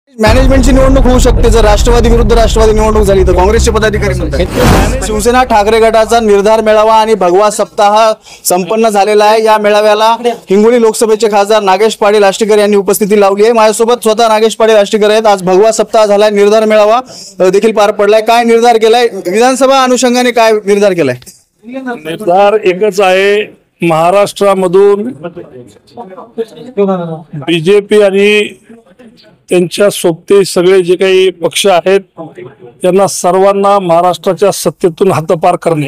मॅनेजमेंटची निवडणूक होऊ शकते जर राष्ट्रवादी विरुद्ध राष्ट्रवादी निवडणूक झाली तर काँग्रेसचे पदाधिकारी म्हणतात। शिवसेना ठाकरे गटाचा निर्धार मेळावा आणि भगवा सप्ताह संपन्न झालेला आहे। या मेळाव्याला हिंगोली लोकसभेचे खासदार नागेश पाटील आष्टीकर यांनी उपस्थिती लावली आहे। माझ्यासोबत स्वतः नागेश पाटील आष्टीकर आहेत। आज भगवा सप्ताह झालाय, निर्धार मेळावा देखील पार पडलाय। काय निर्धार केलाय, विधानसभा अनुषंगाने काय निर्धार केलाय? निर्धार एकच आहे, महाराष्ट्रामधून बीजेपी आणि त्यांच्या सोबते सगळे जे काही पक्ष आहेत त्यांना सर्वांना महाराष्ट्राच्या सत्तेतून हद्दपार करणे,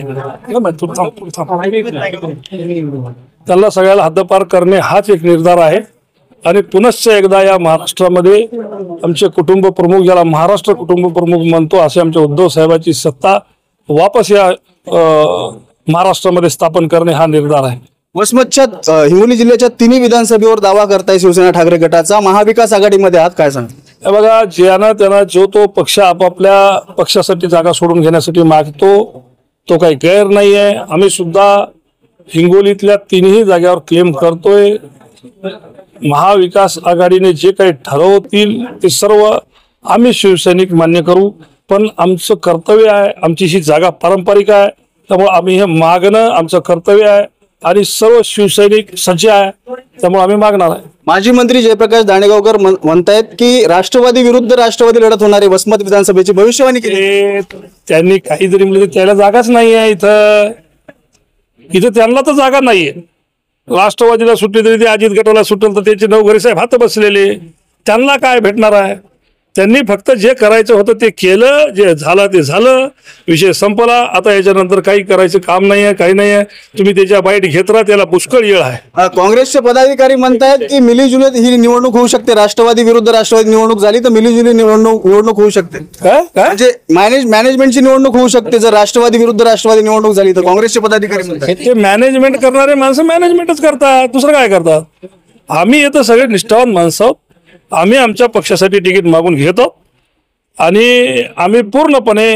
त्यांना सगळ्याला हद्दपार करणे हाच एक निर्धार आहे। आणि पुनश्च एकदा या महाराष्ट्रामध्ये आमचे कुटुंब प्रमुख, ज्याला महाराष्ट्र कुटुंब प्रमुख म्हणतो, असे आमच्या उद्धव साहेबांची सत्ता वापस या महाराष्ट्रामध्ये स्थापन करणे हा निर्धार आहे। वसमतच्या हिंगोली जिल्ह्याच्या तिन्ही विधानसभेवर दावा करताय शिवसेना ठाकरे गटाचा, महाविकास आघाडीमध्ये आहात, काय सांगता? बघा, ज्यांना त्यांना जो तो पक्ष आपापल्या पक्षासाठी जागा सोडून घेण्यासाठी मागतो तो काही गैर नाही आहे। आम्ही सुद्धा हिंगोलीतल्या तिन्ही जागेवर क्लेम करतोय। महाविकास आघाडीने जे काही ठरवतील ते सर्व आम्ही शिवसैनिक मान्य करू, पण आमचं कर्तव्य आहे, आमची ही जागा पारंपरिक आहे, त्यामुळे आम्ही हे मागणं आमचं कर्तव्य आहे आणि सर्व शिवसैनिक सज्ज आहे, त्यामुळे आम्ही मागणार आहे। माजी मंत्री जयप्रकाश दाणेगावकर म्हणतायत की राष्ट्रवादी विरुद्ध राष्ट्रवादी लढत होणार आहे, वसमत विधानसभेची भविष्यवाणी केली। त्यांनी काहीतरी म्हणजे त्याला जागाच नाही आहे इथं त्यांना तर जागा नाहीये। राष्ट्रवादीला सुटली तरी ते अजित गटाला सुटेल तर त्यांचे नवघरे साहेब हात बसलेले, त्यांना काय भेटणार आहे? त्यांनी फक्त जे करायचं होतं ते केलं, जे झालं ते झालं, विषय संपला। आता याच्यानंतर काही करायचं काम नाही आहे, काही नाही आहे। तुम्ही त्याच्या बाईट घेत राहा, त्याला पुष्कळ येळ आहे। काँग्रेसचे पदाधिकारी म्हणतायत की मिलीजुलीत ही निवडणूक होऊ शकते, राष्ट्रवादी विरुद्ध राष्ट्रवादी निवडणूक झाली तर मिलीजुली निवडणूक होऊ शकते। काय म्हणजे मॅनेजमेंटची निवडणूक होऊ शकते जर राष्ट्रवादी विरुद्ध राष्ट्रवादी निवडणूक झाली तर काँग्रेसचे पदाधिकारी म्हणतात। ते मॅनेजमेंट करणारे माणसं मॅनेजमेंटच करतात, दुसरं काय करतात? आम्ही येतं सगळे निष्ठावान माणसं आहोत, आम्ही आमच्या पक्षासाठी तिकीट मागून घेतो आणि आम्ही पूर्णपणे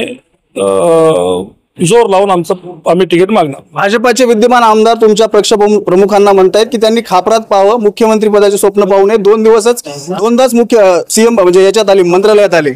जोर लावून आम्ही तिकीट मागणार। भाजपाचे विद्यमान आमदार तुमच्या पक्ष प्रमुखांना म्हणतायत की त्यांनी खापरात पाहावं, मुख्यमंत्री पदाचे स्वप्न पाहू नये। दोनदाच मुख्य सीएम म्हणजे याच्यात आले, मंत्रालयात आले।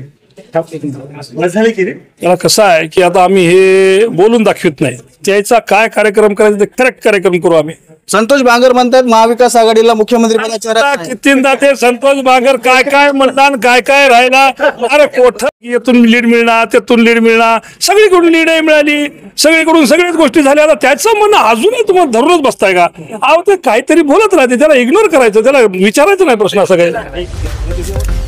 त्याला कसं आहे की आता आम्ही हे बोलून दाखवत नाही, त्याचा काय कार्यक्रम करायचा ते करेक्ट कार्यक्रम करू आम्ही। संतोष बांगर म्हणतात महाविकास आघाडीला मुख्यमंत्री पदाच्या कितींदा ते संतोष बांगर काय काय म्हणतात, काय काय राहिला, अरे कोठ येथून लीड मिळणार, त्यातून लीड मिळणार, सगळीकडून लीड मिळाली, सगळीकडून सगळ्याच गोष्टी झाल्या। आता त्याचं म्हणणं अजूनही तुम्हाला धरूनच बसताय का? अहो, ते काहीतरी बोलत राहते, त्याला इग्नोर करायचं, त्याला विचारायचं नाही प्रश्न असं काही।